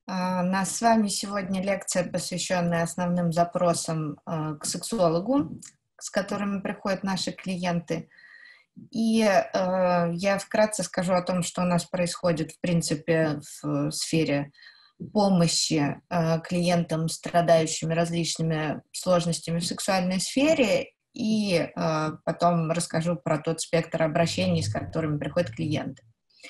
У нас с вами сегодня лекция, посвященная основным запросам к сексологу, с которыми приходят наши клиенты. И я вкратце скажу о том, что у нас происходит, в принципе, в сфере помощи клиентам, страдающим различными сложностями в сексуальной сфере, и потом расскажу про тот спектр обращений, с которыми приходят клиенты.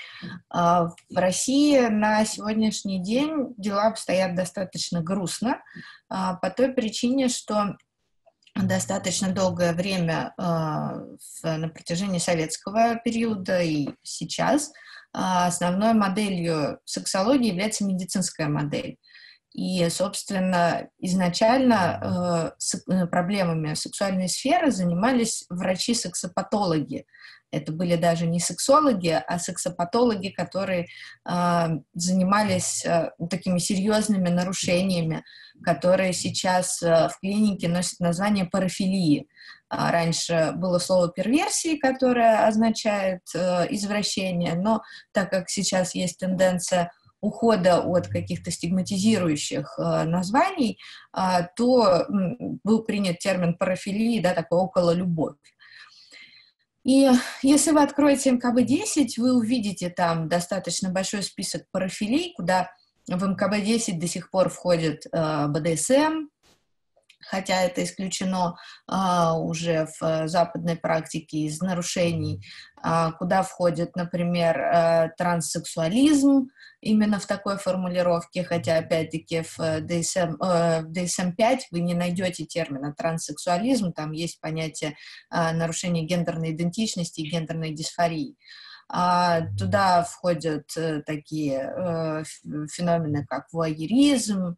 В России на сегодняшний день дела обстоят достаточно грустно, по той причине, что достаточно долгое время на протяжении советского периода и сейчас основной моделью сексологии является медицинская модель. И, собственно, изначально проблемами сексуальной сферы занимались врачи-сексопатологи. Это были даже не сексологи, а сексопатологи, которые занимались такими серьезными нарушениями, которые сейчас в клинике носят название парафилии. Раньше было слово перверсии, которое означает извращение, но так как сейчас есть тенденция ухода от каких-то стигматизирующих названий, то был принят термин парафилии, да, такой окололюбовь. И если вы откроете МКБ-10, вы увидите там достаточно большой список парафилий, куда в МКБ-10 до сих пор входит БДСМ, хотя это исключено уже в западной практике из нарушений, куда входит, например, транссексуализм, именно в такой формулировке, хотя, опять-таки, в DSM-5 вы не найдете термина транссексуализм, там есть понятие нарушения гендерной идентичности и гендерной дисфории. Туда входят такие феномены, как вуайеризм,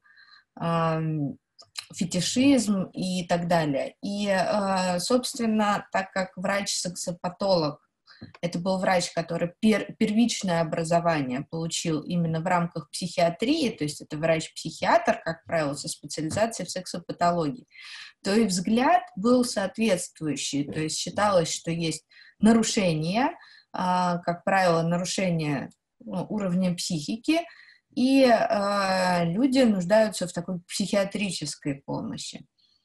фетишизм и так далее. И, собственно, так как врач-сексопатолог, это был врач, который первичное образование получил именно в рамках психиатрии, то есть это врач-психиатр, как правило, со специализацией в сексопатологии, то и взгляд был соответствующий, то есть считалось, что есть нарушения, как правило, нарушения уровня психики, и люди нуждаются в такой психиатрической помощи.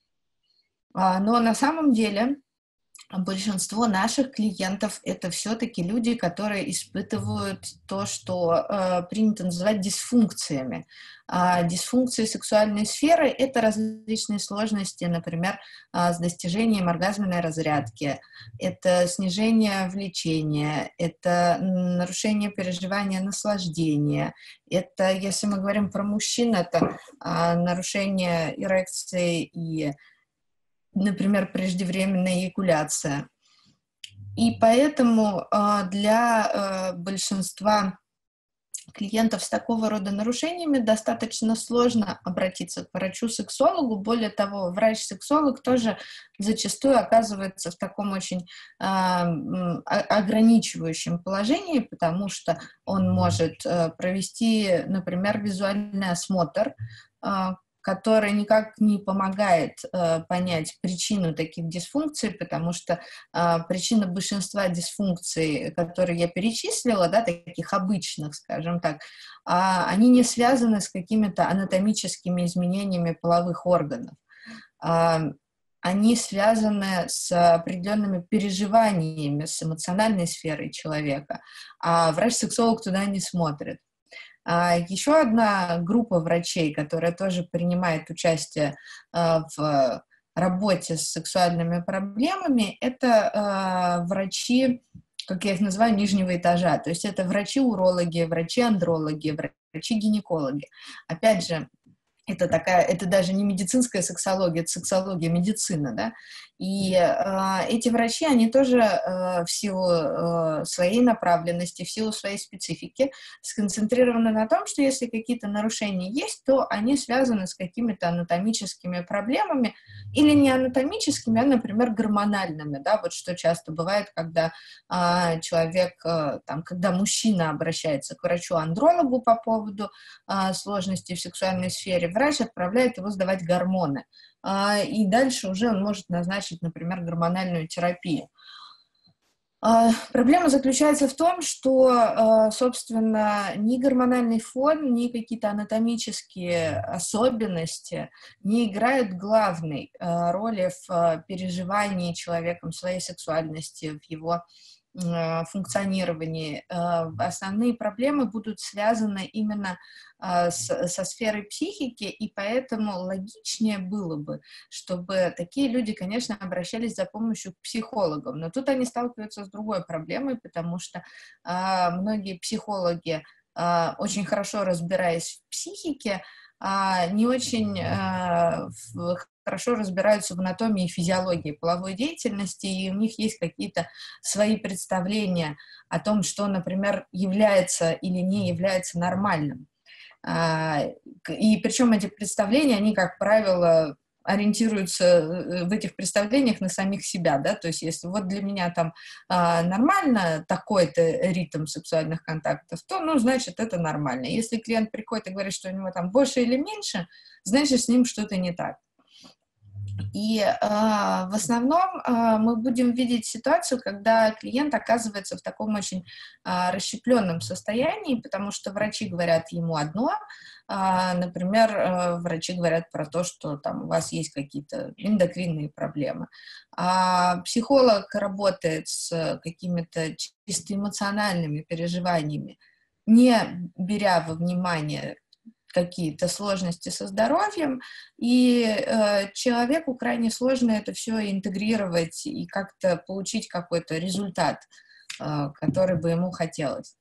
Но на самом деле большинство наших клиентов — это все-таки люди, которые испытывают то, что принято называть дисфункциями. Дисфункции сексуальной сферы — это различные сложности, например, с достижением оргазменной разрядки, это снижение влечения, это нарушение переживания наслаждения, это, если мы говорим про мужчин, это нарушение эрекции и, например, преждевременная эякуляция. И поэтому для большинства клиентов с такого рода нарушениями достаточно сложно обратиться к врачу-сексологу. Более того, врач-сексолог тоже зачастую оказывается в таком очень ограничивающем положении, потому что он может провести, например, визуальный осмотр, который никак не помогает понять причину таких дисфункций, потому что причина большинства дисфункций, которые я перечислила, да, таких обычных, скажем так, они не связаны с какими-то анатомическими изменениями половых органов. Они связаны с определенными переживаниями, с эмоциональной сферой человека, а врач-сексолог туда не смотрит. Еще одна группа врачей, которая тоже принимает участие в работе с сексуальными проблемами, это врачи, как я их называю, нижнего этажа. То есть это врачи-урологи, врачи-андрологи, врачи-гинекологи. Опять же, это даже не медицинская сексология, это сексология медицины, да, и эти врачи, они тоже в силу своей направленности, в силу своей специфики сконцентрированы на том, что если какие-то нарушения есть, то они связаны с какими-то анатомическими проблемами, или не анатомическими, а, например, гормональными, да, вот что часто бывает, когда человек, когда мужчина обращается к врачу-андрологу по поводу сложностей в сексуальной сфере, врач отправляет его сдавать гормоны. И дальше уже он может назначить, например, гормональную терапию. Проблема заключается в том, что, собственно, ни гормональный фон, ни какие-то анатомические особенности не играют главной роли в переживании человеком своей сексуальности, в его функционировании. Основные проблемы будут связаны именно со сферой психики, и поэтому логичнее было бы, чтобы такие люди, конечно, обращались за помощью к психологам. Но тут они сталкиваются с другой проблемой, потому что многие психологи, очень хорошо разбираясь в психике, не очень хорошо разбираются в анатомии и физиологии половой деятельности, и у них есть какие-то свои представления о том, что, например, является или не является нормальным. И причем эти представления, они, как правило, ориентируются в этих представлениях на самих себя, да, то есть если вот для меня там нормально такой-то ритм сексуальных контактов, то, ну, значит, это нормально. Если клиент приходит и говорит, что у него там больше или меньше, значит, с ним что-то не так. И в основном мы будем видеть ситуацию, когда клиент оказывается в таком очень расщепленном состоянии, потому что врачи говорят ему одно, например, врачи говорят про то, что там у вас есть какие-то эндокринные проблемы. А психолог работает с какими-то чисто эмоциональными переживаниями, не беря во внимание какие-то сложности со здоровьем, и человеку крайне сложно это все интегрировать и как-то получить какой-то результат, который бы ему хотелось.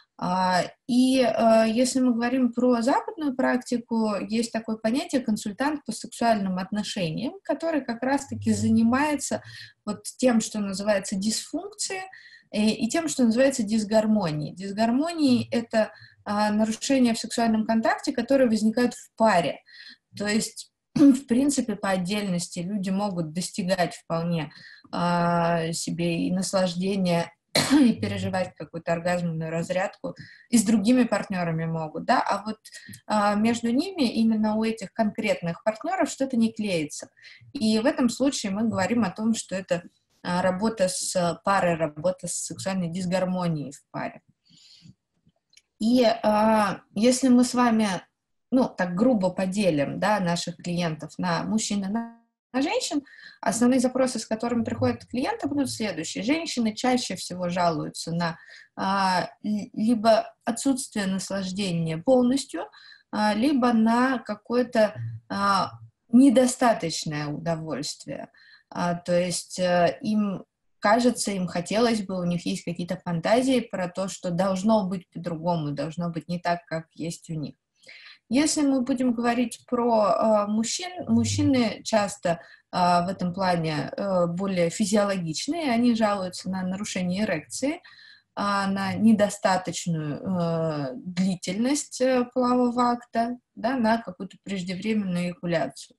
Если мы говорим про западную практику, есть такое понятие консультант по сексуальным отношениям, который как раз-таки занимается вот тем, что называется дисфункция, и тем, что называется дисгармонией. Дисгармонии — это нарушения в сексуальном контакте, которые возникают в паре. То есть, в принципе, по отдельности люди могут достигать вполне себе и наслаждения, и переживать какую-то оргазменную разрядку, и с другими партнерами могут, да, а вот между ними, именно у этих конкретных партнеров, что-то не клеится. И в этом случае мы говорим о том, что это работа с парой, работа с сексуальной дисгармонией в паре. И если мы с вами, ну, так грубо поделим, да, наших клиентов на мужчин и на женщин, основные запросы, с которыми приходят клиенты, будут следующие. Женщины чаще всего жалуются на либо отсутствие наслаждения полностью, либо на какое-то недостаточное удовольствие. То есть им кажется, им хотелось бы, у них есть какие-то фантазии про то, что должно быть по-другому, должно быть не так, как есть у них. Если мы будем говорить про мужчин, мужчины часто в этом плане более физиологичные, они жалуются на нарушение эрекции, на недостаточную длительность полового акта, да, на какую-то преждевременную эякуляцию.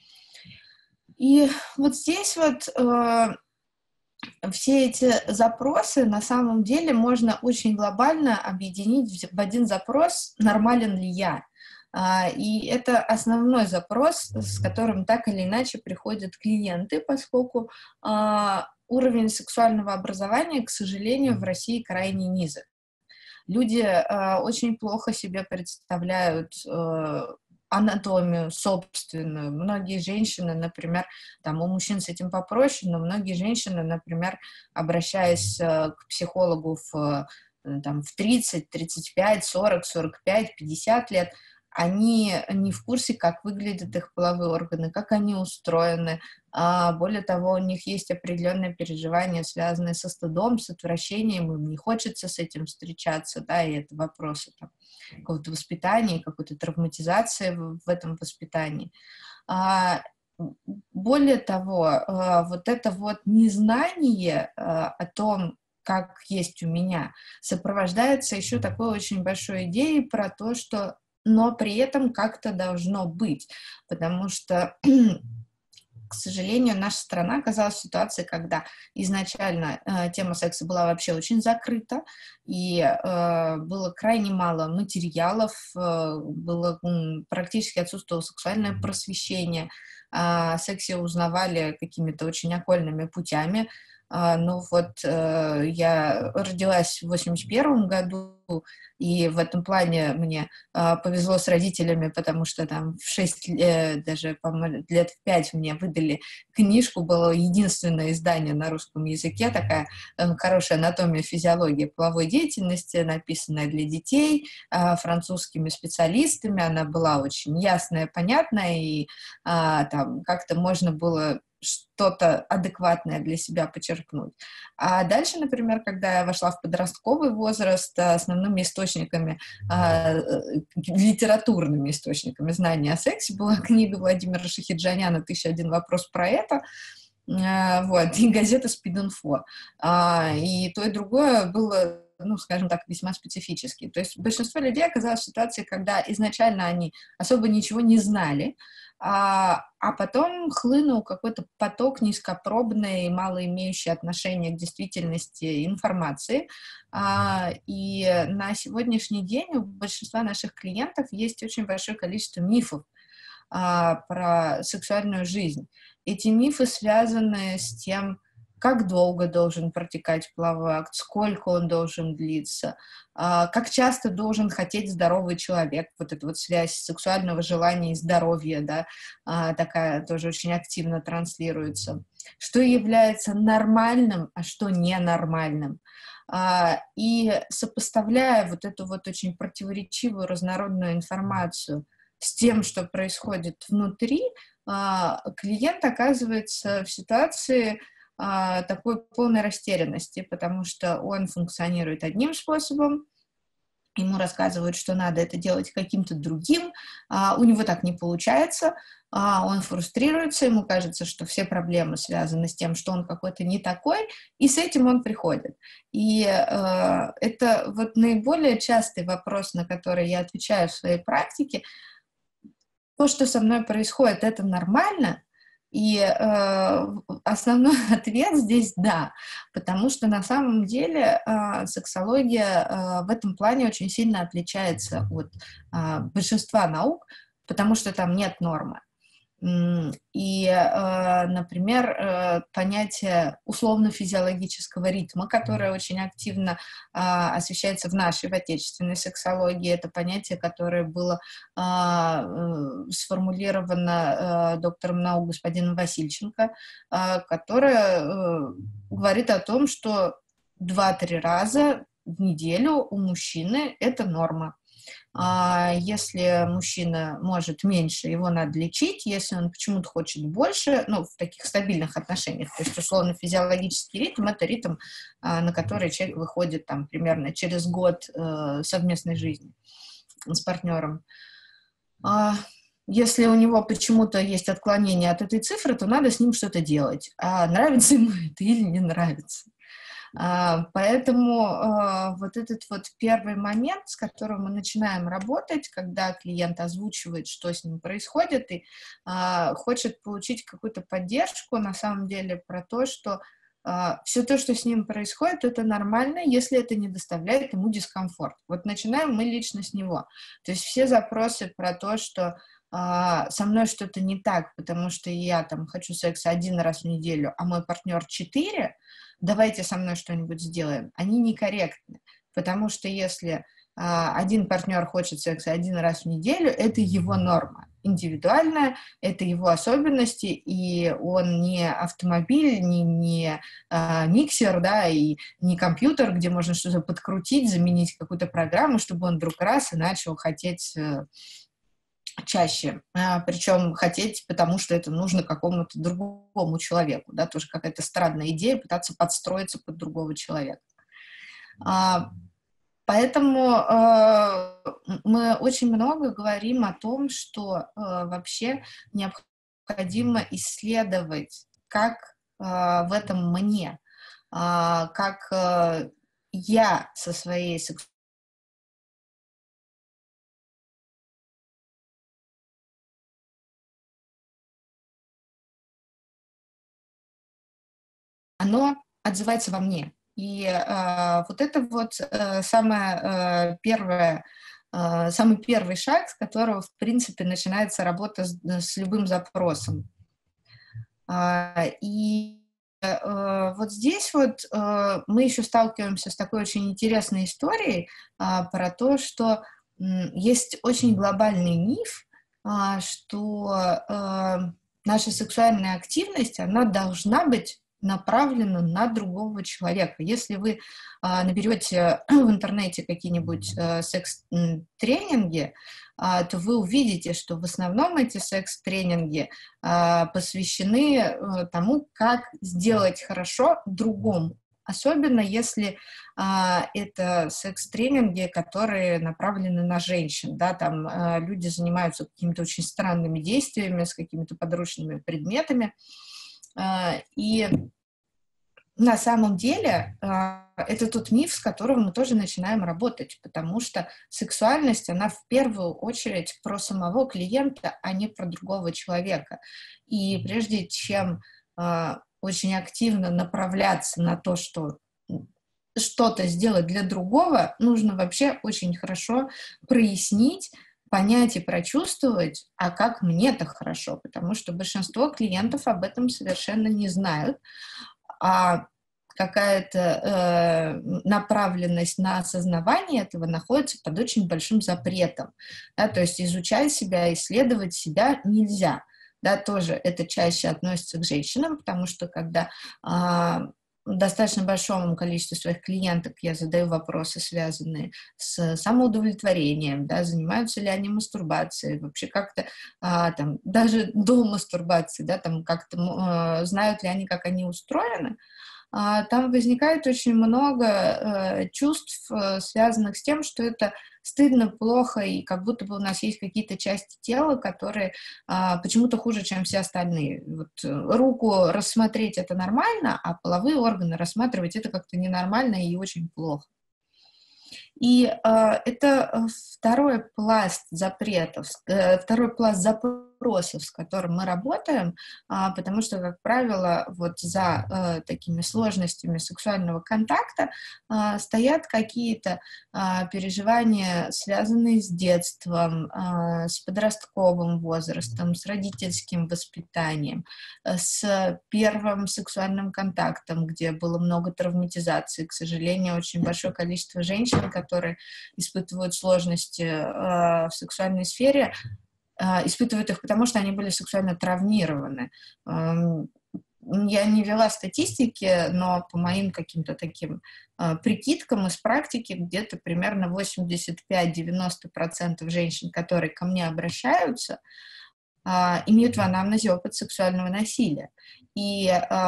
И вот здесь вот все эти запросы на самом деле можно очень глобально объединить в один запрос «нормален ли я?». И это основной запрос, с которым так или иначе приходят клиенты, поскольку уровень сексуального образования, к сожалению, в России крайне низок. Люди очень плохо себе представляют анатомию собственную. Многие женщины, например, там у мужчин с этим попроще, но многие женщины, например, обращаясь к психологу там, в 30, 35, 40, 45, 50 лет, они не в курсе, как выглядят их половые органы, как они устроены. Более того, у них есть определенные переживания, связанные со стыдом, с отвращением, им не хочется с этим встречаться, да, и это вопросы там, какого-то воспитания, какой-то травматизации в этом воспитании. Более того, вот это вот незнание о том, как есть у меня, сопровождается еще такой очень большой идеей про то, что но при этом как-то должно быть, потому что, к сожалению, наша страна оказалась в ситуации, когда изначально тема секса была вообще очень закрыта, и было крайне мало материалов, практически отсутствовало сексуальное просвещение, о сексе узнавали какими-то очень окольными путями, Ну вот я родилась в 81 году, и в этом плане мне повезло с родителями, потому что там в 6, даже, по-моему, лет в 5 мне выдали книжку, было единственное издание на русском языке, такая хорошая анатомия, физиология половой деятельности, написанная для детей, французскими специалистами. Она была очень ясная, понятная, и там как-то можно было что-то адекватное для себя почерпнуть. А дальше, например, когда я вошла в подростковый возраст, основными источниками, литературными источниками знания о сексе была книга Владимира Шахиджаняна «1001 вопрос про это», вот, и газета «Спид-инфо». И то, и другое было, ну, скажем так, весьма специфически. То есть большинство людей оказалось в ситуации, когда изначально они особо ничего не знали, а потом хлынул какой-то поток низкопробной, мало имеющий отношение к действительности информации. И на сегодняшний день у большинства наших клиентов есть очень большое количество мифов про сексуальную жизнь. Эти мифы связаны с тем, как долго должен протекать половой акт, сколько он должен длиться, как часто должен хотеть здоровый человек. Вот эта вот связь сексуального желания и здоровья, да, такая тоже очень активно транслируется. Что является нормальным, а что ненормальным. И сопоставляя вот эту вот очень противоречивую разнородную информацию с тем, что происходит внутри, клиент оказывается в ситуации такой полной растерянности, потому что он функционирует одним способом, ему рассказывают, что надо это делать каким-то другим, у него так не получается, он фрустрируется, ему кажется, что все проблемы связаны с тем, что он какой-то не такой, и с этим он приходит. И это вот наиболее частый вопрос, на который я отвечаю в своей практике. То, что со мной происходит, это нормально? И основной ответ здесь «да», потому что на самом деле сексология в этом плане очень сильно отличается от большинства наук, потому что там нет нормы. И, например, понятие условно-физиологического ритма, которое очень активно освещается в нашей, в отечественной сексологии, это понятие, которое было сформулировано доктором наук господином Васильченко, которое говорит о том, что 2-3 раза в неделю у мужчины это норма. Если мужчина может меньше, его надо лечить. Если он почему-то хочет больше, ну, в таких стабильных отношениях, то есть, условно, физиологический ритм — это ритм, на который человек выходит там примерно через год совместной жизни с партнером. Если у него почему-то есть отклонение от этой цифры, то надо с ним что-то делать. А нравится ему это или не нравится. Поэтому вот этот вот первый момент, с которым мы начинаем работать, когда клиент озвучивает, что с ним происходит, и хочет получить какую-то поддержку, на самом деле, про то, что все то, что с ним происходит, это нормально, если это не доставляет ему дискомфорт. Вот начинаем мы лично с него. То есть все запросы про то, что со мной что-то не так, потому что я там хочу секса 1 раз в неделю, а мой партнер 4, давайте со мной что-нибудь сделаем, они некорректны. Потому что если один партнер хочет секса 1 раз в неделю, это его норма индивидуальная, это его особенности, и он не автомобиль, не миксер, да, и не компьютер, где можно что-то подкрутить, заменить какую-то программу, чтобы он вдруг раз и начал хотеть чаще, причем хотеть, потому что это нужно какому-то другому человеку, да, тоже какая-то странная идея пытаться подстроиться под другого человека. Поэтому мы очень много говорим о том, что вообще необходимо исследовать, как в этом мне, как я со своей сексуальностью, оно отзывается во мне. И вот это вот самый первый шаг, с которого, в принципе, начинается работа с любым запросом. И вот здесь вот мы еще сталкиваемся с такой очень интересной историей про то, что есть очень глобальный миф, что наша сексуальная активность, она должна быть направлена на другого человека. Если вы наберете в интернете какие-нибудь секс-тренинги, то вы увидите, что в основном эти секс-тренинги посвящены тому, как сделать хорошо другому. Особенно если это секс-тренинги, которые направлены на женщин, да, там люди занимаются какими-то очень странными действиями с какими-то подручными предметами, и на самом деле это тот миф, с которым мы тоже начинаем работать, потому что сексуальность, она в первую очередь про самого клиента, а не про другого человека. И прежде чем очень активно направляться на то, что что-то сделать для другого, нужно вообще очень хорошо прояснить, понять и прочувствовать, а как мне-то хорошо, потому что большинство клиентов об этом совершенно не знают, а какая-то направленность на осознавание этого находится под очень большим запретом. Да, то есть изучать себя, исследовать себя нельзя. Да, тоже это чаще относится к женщинам, потому что когда достаточно большому количеству своих клиенток я задаю вопросы, связанные с самоудовлетворением, да, занимаются ли они мастурбацией, вообще как-то там, даже до мастурбации, да, там как-то знают ли они, как они устроены, там возникает очень много чувств, связанных с тем, что это стыдно, плохо, и как будто бы у нас есть какие-то части тела, которые почему-то хуже, чем все остальные. Вот, руку рассмотреть — это нормально, а половые органы рассматривать — это как-то ненормально и очень плохо. И это второй пласт запретов, второй пласт запросов, с которым мы работаем, потому что, как правило, вот за такими сложностями сексуального контакта стоят какие-то переживания, связанные с детством, с подростковым возрастом, с родительским воспитанием, с первым сексуальным контактом, где было много травматизации. К сожалению, очень большое количество женщин, которые испытывают сложности в сексуальной сфере, испытывают их потому, что они были сексуально травмированы. Я не вела статистики, но по моим каким-то таким прикидкам из практики где-то примерно 85-90% женщин, которые ко мне обращаются, имеют в анамнезе опыт сексуального насилия. И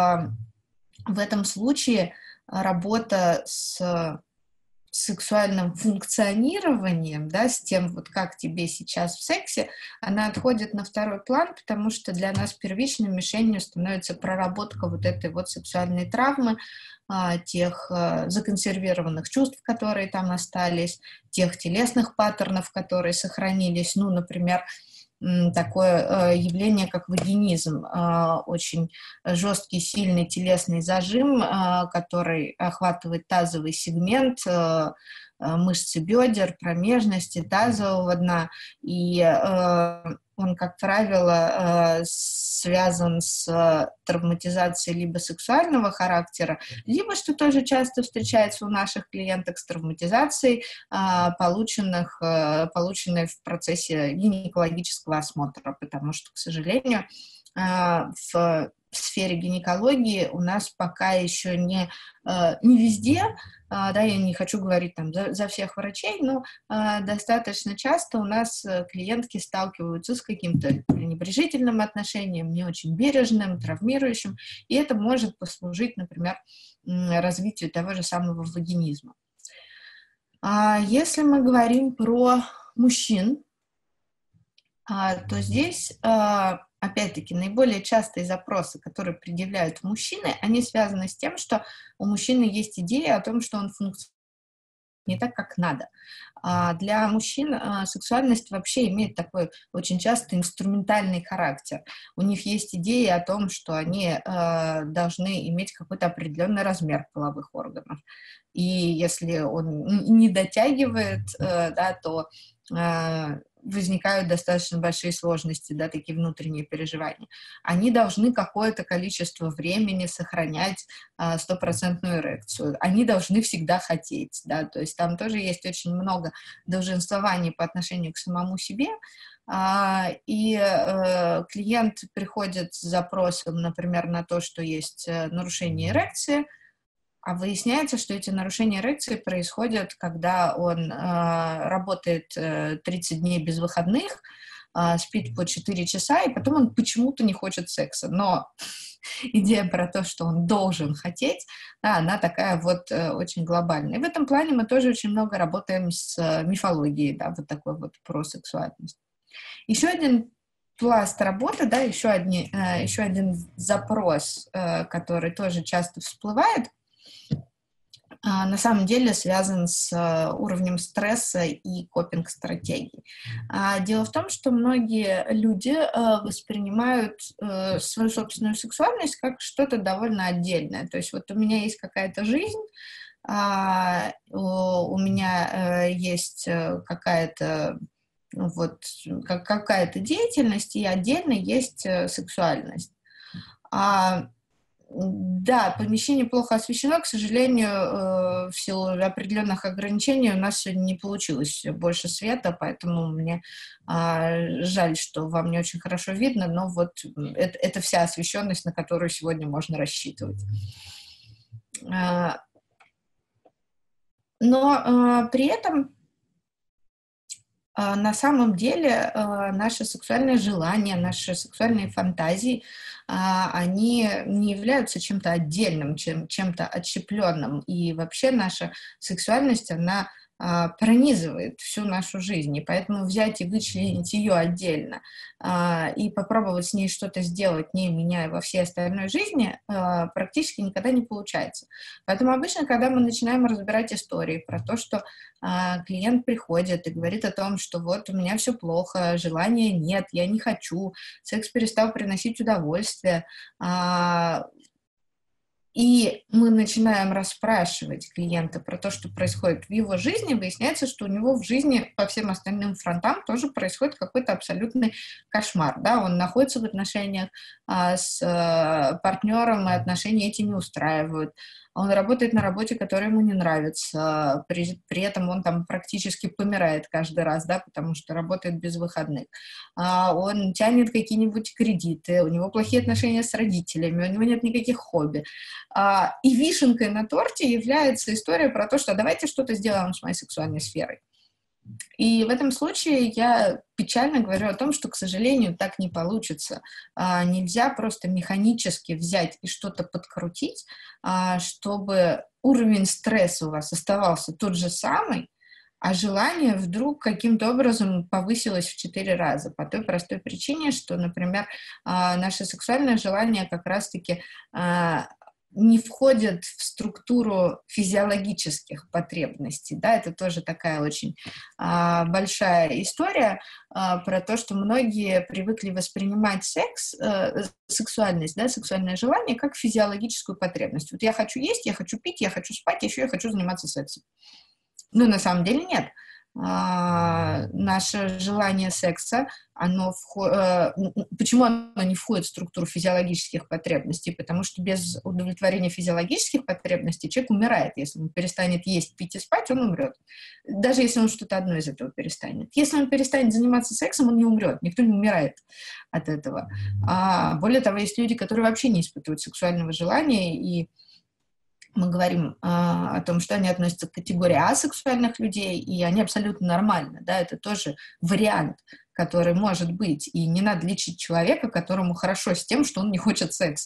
в этом случае работа с сексуальным функционированием, да, с тем, вот как тебе сейчас в сексе, она отходит на второй план, потому что для нас первичной мишенью становится проработка вот этой вот сексуальной травмы, тех законсервированных чувств, которые там остались, тех телесных паттернов, которые сохранились, ну, например, такое явление, как вагинизм, очень жесткий, сильный телесный зажим, который охватывает тазовый сегмент, мышцы бедер, промежности, тазового дна, и он, как правило, связан с травматизацией либо сексуального характера, либо, что тоже часто встречается у наших клиенток, с травматизацией, полученной в процессе гинекологического осмотра, потому что, к сожалению, в сфере гинекологии у нас пока еще не везде, да, я не хочу говорить там за всех врачей, но достаточно часто у нас клиентки сталкиваются с каким-то пренебрежительным отношением, не очень бережным, травмирующим, и это может послужить, например, развитию того же самого вагинизма. Если мы говорим про мужчин, то здесь, опять-таки, наиболее частые запросы, которые предъявляют мужчины, они связаны с тем, что у мужчины есть идея о том, что он функционирует не так, как надо. Для мужчин сексуальность вообще имеет такой очень часто инструментальный характер. У них есть идея о том, что они должны иметь какой-то определенный размер половых органов. И если он не дотягивает, да, то возникают достаточно большие сложности, да, такие внутренние переживания. Они должны какое-то количество времени сохранять стопроцентную эрекцию. Они должны всегда хотеть, да, то есть там тоже есть очень много долженствований по отношению к самому себе, и клиент приходит с запросом, например, на то, что есть нарушение эрекции, а выясняется, что эти нарушения эрекции происходят, когда он работает 30 дней без выходных, спит по 4 часа, и потом он почему-то не хочет секса. Но идея про то, что он должен хотеть, да, она такая вот очень глобальная. И в этом плане мы тоже очень много работаем с мифологией, да, вот такой вот про сексуальность. Еще один пласт работы, да, еще один запрос, который тоже часто всплывает, на самом деле связан с уровнем стресса и копинг-стратегий. Дело в том, что многие люди воспринимают свою собственную сексуальность как что-то довольно отдельное. То есть вот у меня есть какая-то жизнь, у меня есть какая-то вот какая-то деятельность, и отдельно есть сексуальность. Да, помещение плохо освещено, к сожалению, в силу определенных ограничений у нас сегодня не получилось больше света, поэтому мне жаль, что вам не очень хорошо видно, но вот это вся освещенность, на которую сегодня можно рассчитывать. Но при этом на самом деле наши сексуальные желания, наши сексуальные фантазии, они не являются чем-то отдельным, чем-то отщепленным. И вообще наша сексуальность, она пронизывает всю нашу жизнь. И поэтому взять и вычленить ее отдельно и попробовать с ней что-то сделать, не меняя во всей остальной жизни, практически никогда не получается. Поэтому обычно, когда мы начинаем разбирать истории про то, что клиент приходит и говорит о том, что вот у меня все плохо, желания нет, я не хочу, секс перестал приносить удовольствие, и мы начинаем расспрашивать клиента про то, что происходит в его жизни, выясняется, что у него в жизни по всем остальным фронтам тоже происходит какой-то абсолютный кошмар. Да? Он находится в отношениях с партнером, и отношения эти не устраивают. Он работает на работе, которая ему не нравится, при этом он там практически помирает каждый раз, да, потому что работает без выходных. Он тянет какие-нибудь кредиты, у него плохие отношения с родителями, у него нет никаких хобби. И вишенкой на торте является история про то, что давайте что-то сделаем с моей сексуальной сферой. И в этом случае я печально говорю о том, что, к сожалению, так не получится. Нельзя просто механически взять и что-то подкрутить, чтобы уровень стресса у вас оставался тот же самый, а желание вдруг каким-то образом повысилось в 4 раза. По той простой причине, что, например, наше сексуальное желание как раз-таки не входят в структуру физиологических потребностей. Да, это тоже такая очень большая история про то, что многие привыкли воспринимать сексуальность, да, сексуальное желание как физиологическую потребность. Вот я хочу есть, я хочу пить, я хочу спать, еще я хочу заниматься сексом. Но на самом деле нет. Наше желание секса, почему оно не входит в структуру физиологических потребностей? Потому что без удовлетворения физиологических потребностей человек умирает. Если он перестанет есть, пить и спать, он умрет. Даже если он что-то одно из этого перестанет. Если он перестанет заниматься сексом, он не умрет. Никто не умирает от этого. Более того, есть люди, которые вообще не испытывают сексуального желания, и мы говорим о том, что они относятся к категории асексуальных людей, и они абсолютно нормальны, да, это тоже вариант, который может быть, и не надо лечить человека, которому хорошо с тем, что он не хочет секса.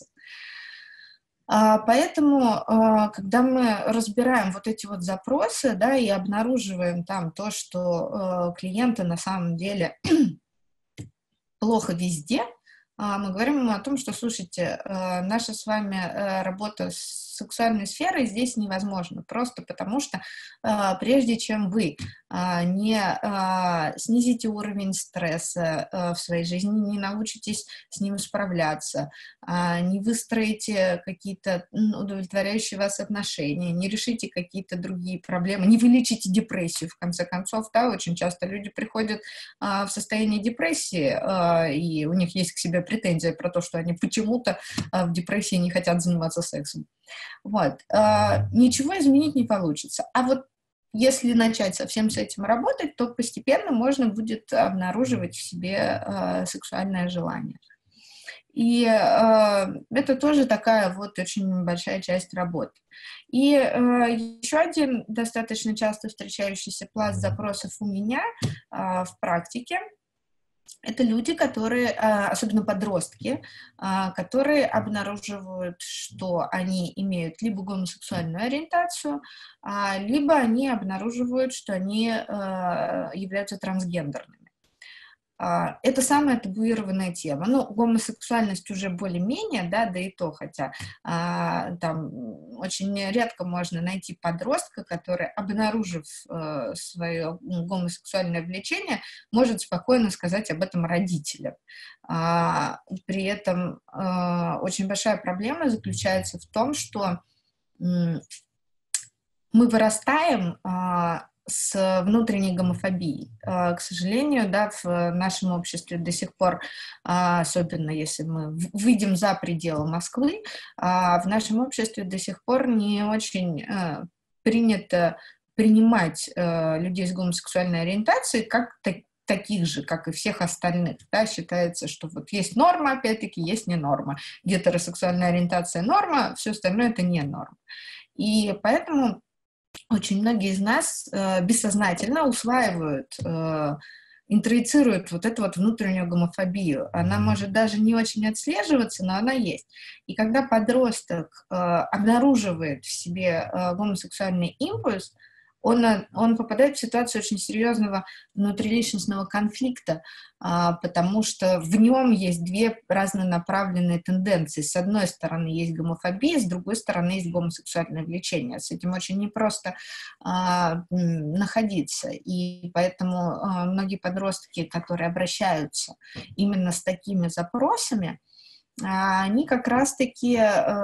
Поэтому, когда мы разбираем вот эти вот запросы, да, и обнаруживаем там то, что клиенты на самом деле плохо везде, мы говорим ему о том, что, слушайте, наша с вами работа с сексуальной сферой здесь невозможно, просто потому что прежде чем вы не снизите уровень стресса в своей жизни, не научитесь с ним справляться, не выстроите какие-то удовлетворяющие вас отношения, не решите какие-то другие проблемы, не вылечите депрессию, в конце концов, да, очень часто люди приходят в состояние депрессии, и у них есть к себе претензия про то, что они почему-то в депрессии не хотят заниматься сексом. Вот. Ничего изменить не получится. А вот если начать совсем с этим работать, то постепенно можно будет обнаруживать в себе сексуальное желание. И это тоже такая вот очень большая часть работы. И еще один достаточно часто встречающийся пласт запросов у меня в практике — это люди, которые, особенно подростки, которые обнаруживают, что они имеют либо гомосексуальную ориентацию, либо они обнаруживают, что они являются трансгендерными. Это самая табуированная тема. Ну, гомосексуальность уже более-менее, да и то, хотя там очень редко можно найти подростка, который, обнаружив свое гомосексуальное влечение, может спокойно сказать об этом родителям. При этом очень большая проблема заключается в том, что мы вырастаем с внутренней гомофобией. К сожалению, да, в нашем обществе до сих пор, особенно если мы выйдем за пределы Москвы, в нашем обществе до сих пор не очень принято принимать людей с гомосексуальной ориентацией как таких же, как и всех остальных. Да, считается, что вот есть норма, опять-таки, есть не норма. Гетеросексуальная ориентация — норма, все остальное — это не норма. И поэтому очень многие из нас бессознательно усваивают, интроицируют вот эту вот внутреннюю гомофобию. Она может даже не очень отслеживаться, но она есть. И когда подросток обнаруживает в себе гомосексуальный импульс, он попадает в ситуацию очень серьезного внутриличностного конфликта, потому что в нем есть две разнонаправленные тенденции. С одной стороны есть гомофобия, с другой стороны есть гомосексуальное влечение. С этим очень непросто находиться. И поэтому многие подростки, которые обращаются именно с такими запросами, они как раз-таки,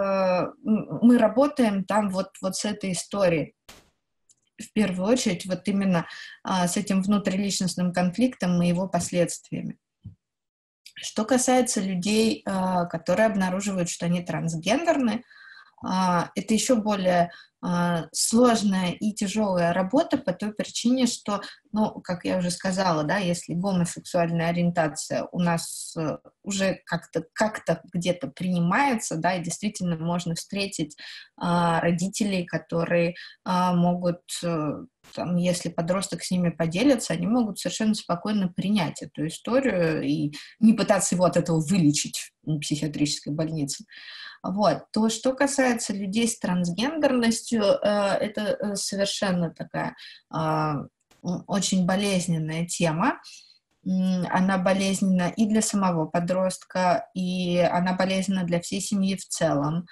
мы работаем там вот с этой историей. В первую очередь, вот именно с этим внутриличностным конфликтом и его последствиями. Что касается людей, которые обнаруживают, что они трансгендерны, это еще более сложная и тяжелая работа по той причине, что, ну, как я уже сказала, да, если гомосексуальная ориентация у нас уже как-то где-то принимается, да, и действительно можно встретить родителей, которые могут, там, если подросток с ними поделится, они могут совершенно спокойно принять эту историю и не пытаться его от этого вылечить в психиатрической больнице. Вот. То, что касается людей с трансгендерностью, это совершенно такая очень болезненная тема. Она болезненна и для самого подростка, и она болезненна для всей семьи в целом.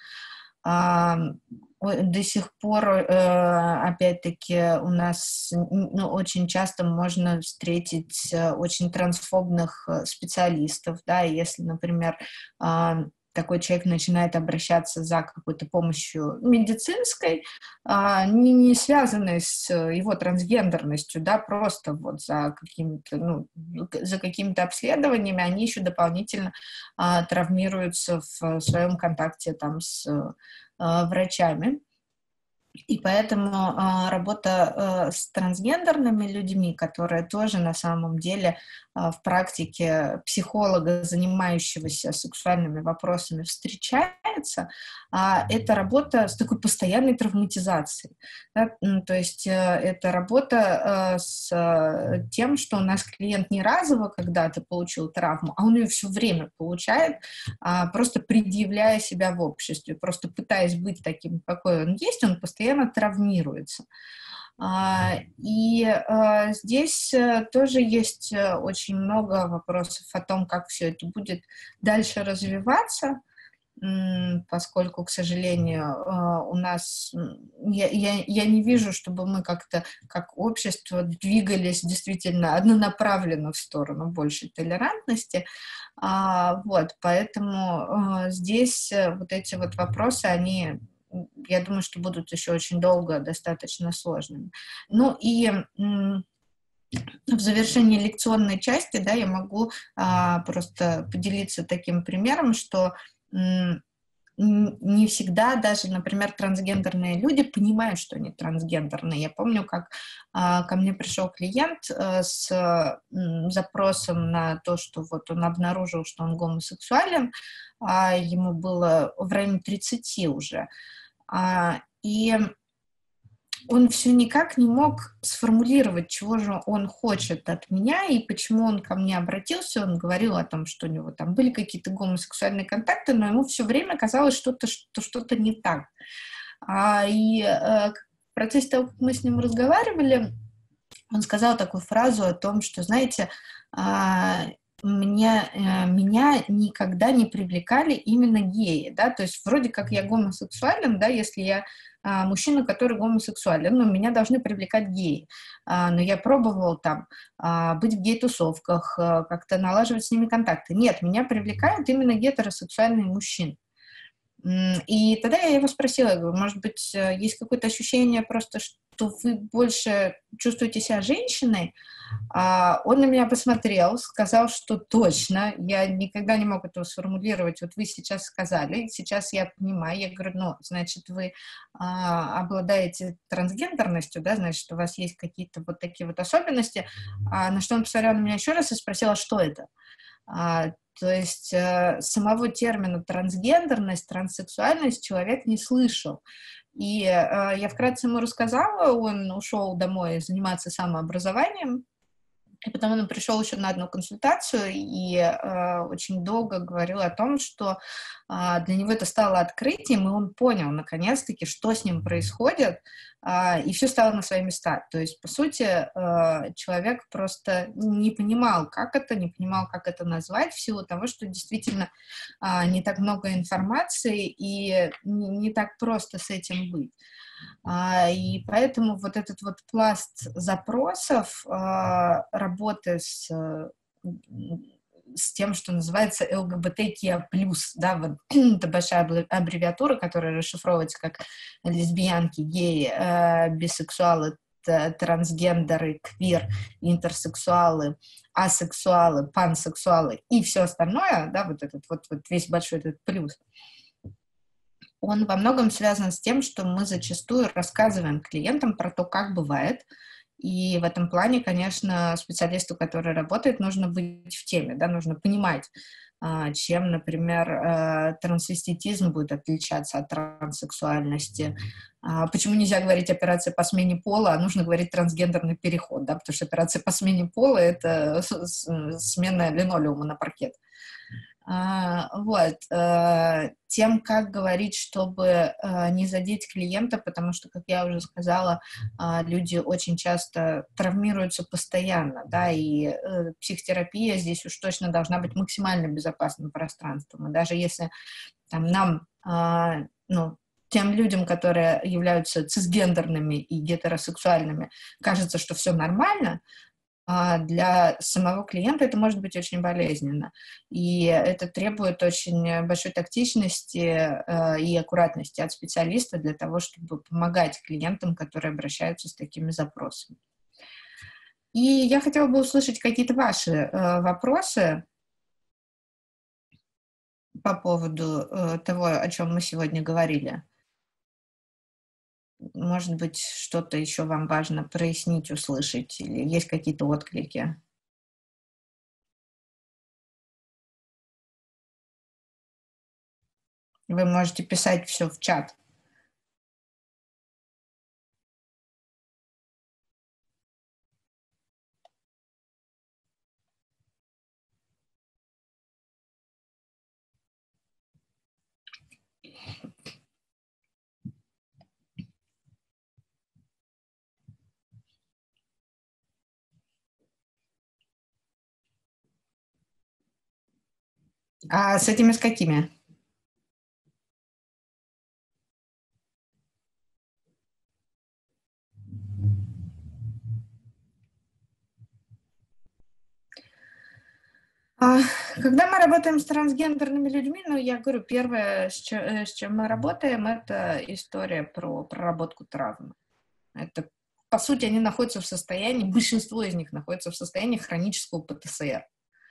До сих пор, опять-таки, у нас очень часто можно встретить очень трансфобных специалистов, да, если, например, такой человек начинает обращаться за какой-то помощью медицинской, не связанной с его трансгендерностью, да, просто вот за какими-то обследованиями, они еще дополнительно травмируются в своем контакте там с врачами. И поэтому работа с трансгендерными людьми, которая тоже на самом деле в практике психолога, занимающегося сексуальными вопросами, встречается, это работа с такой постоянной травматизацией. Да? То есть это работа с тем, что у нас клиент не разово когда-то получил травму, а он ее все время получает, просто предъявляя себя в обществе, просто пытаясь быть таким, какой он есть, он постоянно травмируется. И здесь тоже есть очень много вопросов о том, как все это будет дальше развиваться. поскольку, к сожалению, у нас, я не вижу, чтобы мы как-то, как общество, двигались действительно однонаправленно в сторону большей толерантности. Вот, поэтому здесь вот эти вот вопросы, они, я думаю, что будут еще очень долго достаточно сложными. Ну и в завершении лекционной части, да, я могу просто поделиться таким примером, что не всегда даже, например, трансгендерные люди понимают, что они трансгендерные. Я помню, как ко мне пришел клиент с запросом на то, что вот он обнаружил, что он гомосексуален, ему было в районе 30 уже. И он все никак не мог сформулировать, чего же он хочет от меня и почему он ко мне обратился. Он говорил о том, что у него там были какие-то гомосексуальные контакты, но ему все время казалось, что что-то не так. В процессе того, как мы с ним разговаривали, он сказал такую фразу о том, что, знаете, меня никогда не привлекали именно геи, да, то есть вроде как я гомосексуален, да, если я мужчина, который гомосексуален, но меня должны привлекать геи, но я пробовал там быть в гей-тусовках, как-то налаживать с ними контакты. Нет, меня привлекают именно гетеросексуальные мужчины. И тогда я его спросила, я говорю, может быть, есть какое-то ощущение просто, что вы больше чувствуете себя женщиной? Он на меня посмотрел, сказал, что точно, я никогда не мог этого сформулировать, вот вы сейчас сказали, сейчас я понимаю, я говорю, ну, значит, вы обладаете трансгендерностью, да, значит, у вас есть какие-то вот такие вот особенности, на что он посмотрел на меня еще раз и спросил, а что это? То есть самого термина трансгендерность, транссексуальность человек не слышал. И я вкратце ему рассказала, он ушел домой заниматься самообразованием, и потом он пришел еще на одну консультацию и очень долго говорил о том, что для него это стало открытием, и он понял, наконец-таки, что с ним происходит, и все стало на свои места. То есть, по сути, человек просто не понимал, не понимал, как это назвать, в силу того, что действительно не так много информации, и не так просто с этим быть. И поэтому вот этот вот пласт запросов работы с тем, что называется ЛГБТКИА+, да, вот это большая аббревиатура, которая расшифровывается как лесбиянки, геи, бисексуалы, трансгендеры, квир, интерсексуалы, асексуалы, пансексуалы и все остальное, да, вот этот вот весь большой этот плюс, он во многом связан с тем, что мы зачастую рассказываем клиентам про то, как бывает. И в этом плане, конечно, специалисту, который работает, нужно быть в теме, да, нужно понимать, чем, например, трансвеститизм будет отличаться от транссексуальности. Почему нельзя говорить операция по смене пола, а нужно говорить трансгендерный переход, да, потому что операция по смене пола — это смена линолеума на паркет. Тем, как говорить, чтобы не задеть клиента, потому что, как я уже сказала, люди очень часто травмируются постоянно, да, и психотерапия здесь уж точно должна быть максимально безопасным пространством. И даже если там нам, тем людям, которые являются цисгендерными и гетеросексуальными, кажется, что все нормально, для самого клиента это может быть очень болезненно. И это требует очень большой тактичности и аккуратности от специалиста для того, чтобы помогать клиентам, которые обращаются с такими запросами. И я хотела бы услышать какие-то ваши вопросы по поводу того, о чем мы сегодня говорили. Может быть, что-то еще вам важно прояснить, услышать, или есть какие-то отклики? Вы можете писать все в чат. А с этими с какими? Когда мы работаем с трансгендерными людьми, ну, я говорю, первое, с чем мы работаем, это история про проработку травмы. Это, по сути, они находятся в состоянии, большинство из них находятся в состоянии хронического ПТСР.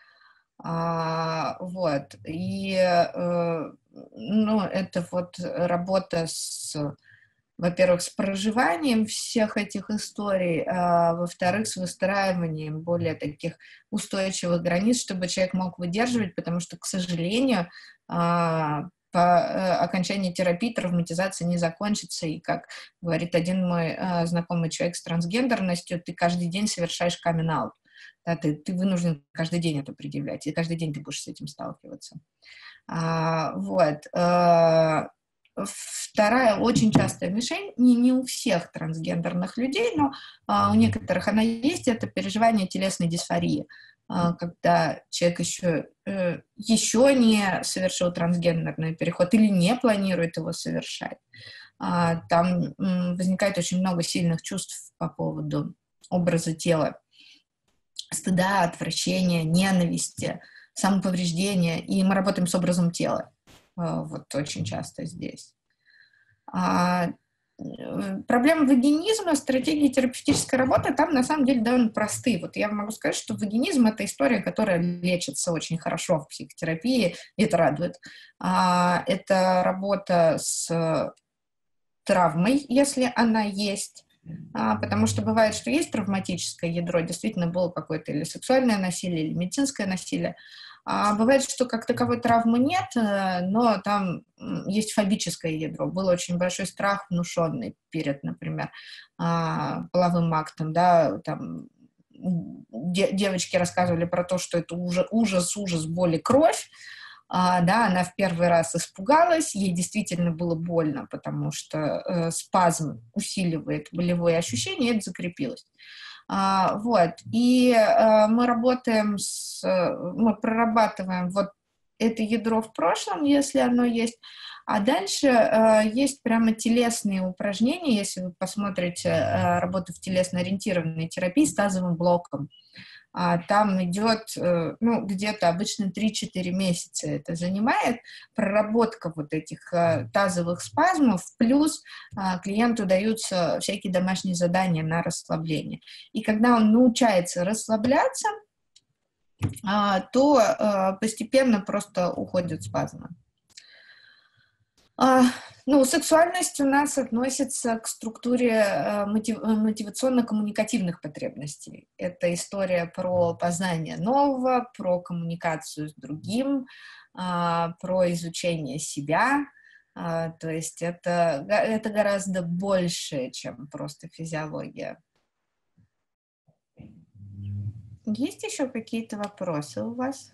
Вот. И, ну, это вот работа во-первых, с проживанием всех этих историй, во-вторых, с выстраиванием более таких устойчивых границ, чтобы человек мог выдерживать, потому что, к сожалению, по окончании терапии травматизация не закончится, и, как говорит один мой знакомый человек с трансгендерностью, ты каждый день совершаешь камин-аут. Да, ты вынужден каждый день это предъявлять, и каждый день ты будешь с этим сталкиваться. Вот. Вторая очень частая мишень, не у всех трансгендерных людей, но у некоторых она есть, это переживание телесной дисфории, когда человек еще не совершил трансгендерный переход или не планирует его совершать. Там возникает очень много сильных чувств по поводу образа тела, стыда, отвращения, ненависти, самоповреждения, и мы работаем с образом тела. Вот очень часто здесь. Проблемы вагинизма, стратегии терапевтической работы там на самом деле довольно простые. Вот я могу сказать, что вагинизм — это история, которая лечится очень хорошо в психотерапии, и это радует. Это работа с травмой, если она есть, потому что бывает, что есть травматическое ядро, действительно было какое-то или сексуальное насилие, или медицинское насилие. Бывает, что как таковой травмы нет, но там есть фобическое ядро. Был очень большой страх внушенный перед, например, половым актом, да, там девочки рассказывали про то, что это ужас, боль и кровь. Да, она в первый раз испугалась, ей действительно было больно, потому что спазм усиливает болевые ощущения, и это закрепилось. Вот, и мы прорабатываем вот это ядро в прошлом, если оно есть, а дальше есть прямо телесные упражнения, если вы посмотрите работу в телесно-ориентированной терапии с тазовым блоком. Там идет, ну, где-то обычно 3-4 месяца это занимает, проработка вот этих тазовых спазмов, плюс клиенту даются всякие домашние задания на расслабление. И когда он научается расслабляться, то постепенно просто уходят спазмы. Ну, сексуальность у нас относится к структуре мотивационно-коммуникативных потребностей. Это история про познание нового, про коммуникацию с другим, про изучение себя. То есть это гораздо больше, чем просто физиология. Есть еще какие-то вопросы у вас?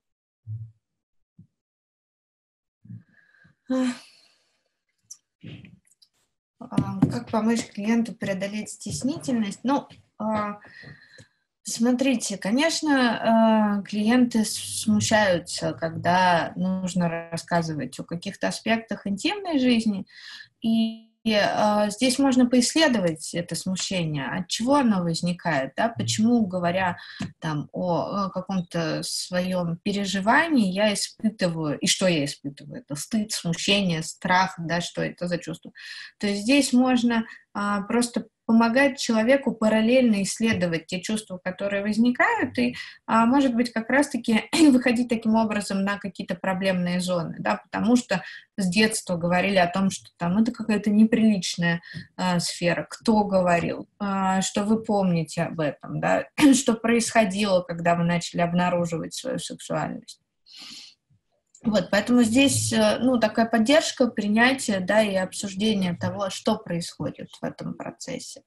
Как помочь клиенту преодолеть стеснительность? Ну, смотрите, конечно, клиенты смущаются, когда нужно рассказывать о каких-то аспектах интимной жизни, и здесь можно поисследовать это смущение, от чего оно возникает, да, почему, говоря там о каком-то своем переживании, я испытываю, и что я испытываю, это стыд, смущение, страх, да, что это за чувство. То есть здесь можно просто помогать человеку параллельно исследовать те чувства, которые возникают, и, может быть, как раз-таки выходить таким образом на какие-то проблемные зоны, да, потому что с детства говорили о том, что там это какая-то неприличная сфера. Кто говорил? Что вы помните об этом, да? Что происходило, когда вы начали обнаруживать свою сексуальность? Вот, поэтому здесь, ну, такая поддержка, принятие, да, и обсуждение того, что происходит в этом процессе.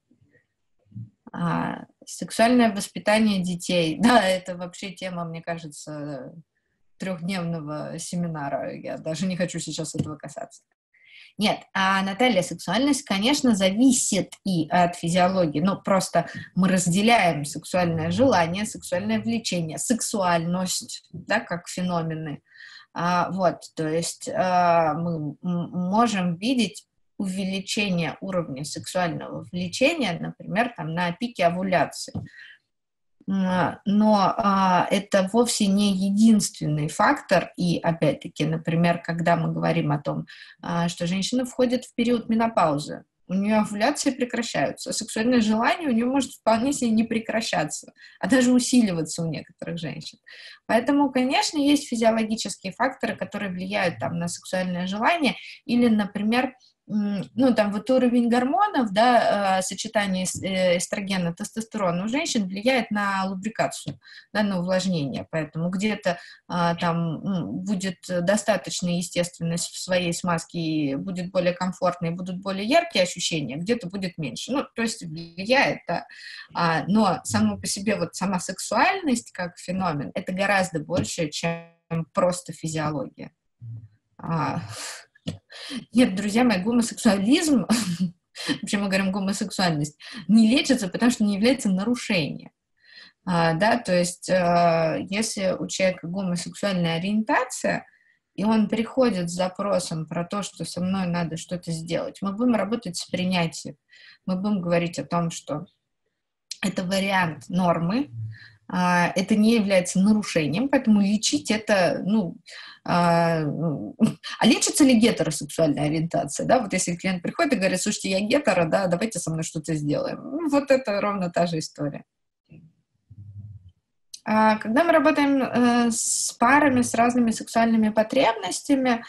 Сексуальное воспитание детей, да, это вообще тема, мне кажется, 3-дневного семинара. Я даже не хочу сейчас этого касаться. Нет, Наталья, сексуальность, конечно, зависит и от физиологии. Ну, просто мы разделяем сексуальное желание, сексуальное влечение, сексуальность, да, как феномены. Вот, то есть мы можем видеть увеличение уровня сексуального влечения, например, там, на пике овуляции. Но это вовсе не единственный фактор. И опять-таки, например, когда мы говорим о том, что женщина входит в период менопаузы, у нее овуляции прекращаются, сексуальное желание у нее может вполне себе не прекращаться, а даже усиливаться у некоторых женщин. Поэтому, конечно, есть физиологические факторы, которые влияют там на сексуальное желание, или, например, ну, там вот уровень гормонов, да, сочетание эстрогена, тестостерона у женщин влияет на лубрикацию, да, на увлажнение, поэтому где-то там будет достаточно естественность в своей смазке и будет более комфортно, и будут более яркие ощущения, где-то будет меньше. Ну, то есть влияет, да. Но само по себе вот сама сексуальность как феномен, это гораздо больше, чем просто физиология. Нет, друзья мои, гомосексуализм, почему мы говорим гомосексуальность, не лечится, потому что не является нарушением. Да, то есть если у человека гомосексуальная ориентация, и он приходит с запросом про то, что со мной надо что-то сделать, мы будем работать с принятием. Мы будем говорить о том, что это вариант нормы, это не является нарушением, поэтому лечить это, ну, а лечится ли гетеросексуальная ориентация, да, вот если клиент приходит и говорит, слушайте, я гетеро, да, давайте со мной что-то сделаем, ну, вот это ровно та же история. Когда мы работаем с парами с разными сексуальными потребностями,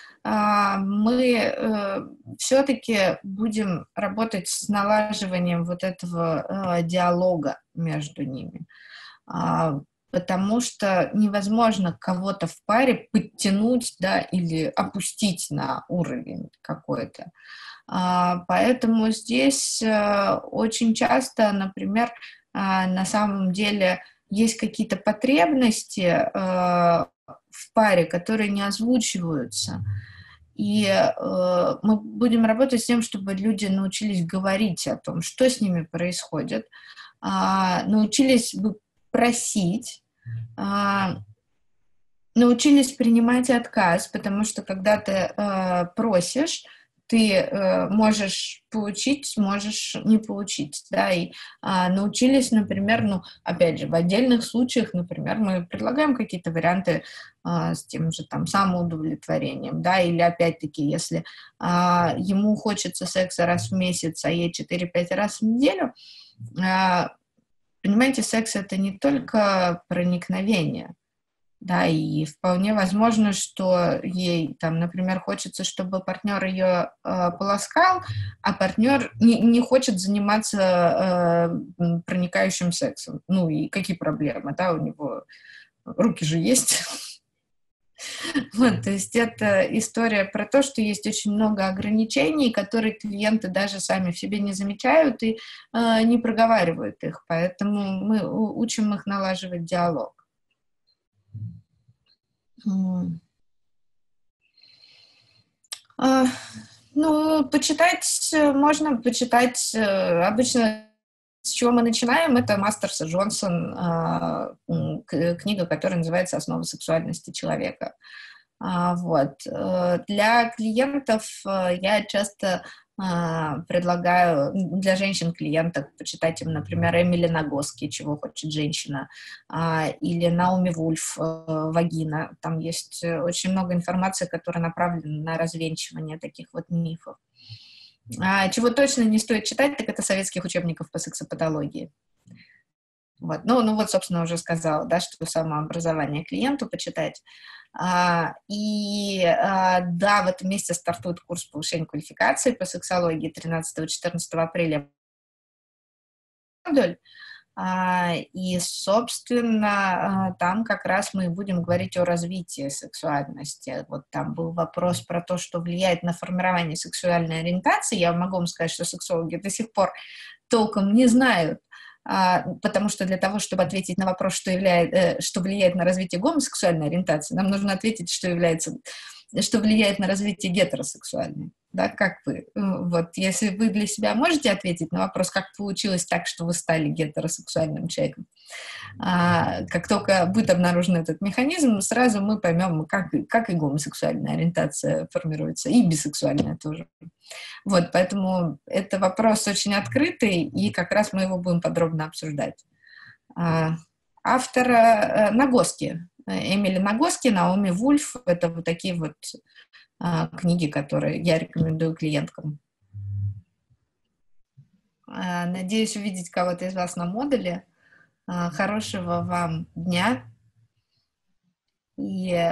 мы все-таки будем работать с налаживанием вот этого диалога между ними. Потому что невозможно кого-то в паре подтянуть, да, или опустить на уровень какой-то. Поэтому здесь очень часто, например, на самом деле есть какие-то потребности в паре, которые не озвучиваются. И мы будем работать с тем, чтобы люди научились говорить о том, что с ними происходит, научились бы просить, научились принимать отказ, потому что когда ты просишь, ты можешь получить, можешь не получить, да, и научились, например, ну, опять же, в отдельных случаях, например, мы предлагаем какие-то варианты с тем же там самоудовлетворением, да, или опять-таки, если ему хочется секса раз в месяц, а ей 4-5 раз в неделю, понимаете, секс — это не только проникновение, да, и вполне возможно, что ей, там, например, хочется, чтобы партнер ее поласкал, а партнер не хочет заниматься проникающим сексом. Ну и какие проблемы, да, у него руки же есть. Вот, то есть это история про то, что есть очень много ограничений, которые клиенты даже сами в себе не замечают и не проговаривают их, поэтому мы учим их налаживать диалог. Ну, почитать можно почитать обычно. С чего мы начинаем? Это Мастерс и Джонсон, книга, которая называется «Основы сексуальности человека». Вот. Для клиентов я часто предлагаю, для женщин-клиенток, почитать им, например, Эмили Нагоски «Чего хочет женщина», или Наоми Вульф «Вагина». Там есть очень много информации, которая направлена на развенчивание таких вот мифов. Чего точно не стоит читать, так это советских учебников по сексопатологии. Вот. Ну вот, собственно, уже сказала, да, что самообразование клиенту почитать. Да, в этом месяце стартует курс повышения квалификации по сексологии 13-14 апреля. И, собственно, там как раз мы будем говорить о развитии сексуальности. Вот там был вопрос про то, что влияет на формирование сексуальной ориентации. Я могу вам сказать, что сексологи до сих пор толком не знают, потому что для того, чтобы ответить на вопрос, что влияет на развитие гомосексуальной ориентации, нам нужно ответить, что влияет на развитие гетеросексуальной. Да, как вы? Вот, если вы для себя можете ответить на вопрос, как получилось так, что вы стали гетеросексуальным человеком, как только будет обнаружен этот механизм, сразу мы поймем, как и гомосексуальная ориентация формируется, и бисексуальная тоже. Вот, поэтому это вопрос очень открытый, и как раз мы его будем подробно обсуждать. автора Нагоски. Эмили Нагоски, Наоми Вульф. Это вот такие вот книги, которые я рекомендую клиенткам. Надеюсь увидеть кого-то из вас на модуле. Хорошего вам дня. И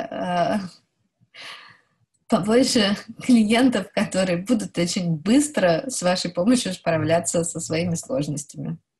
побольше клиентов, которые будут очень быстро с вашей помощью справляться со своими сложностями.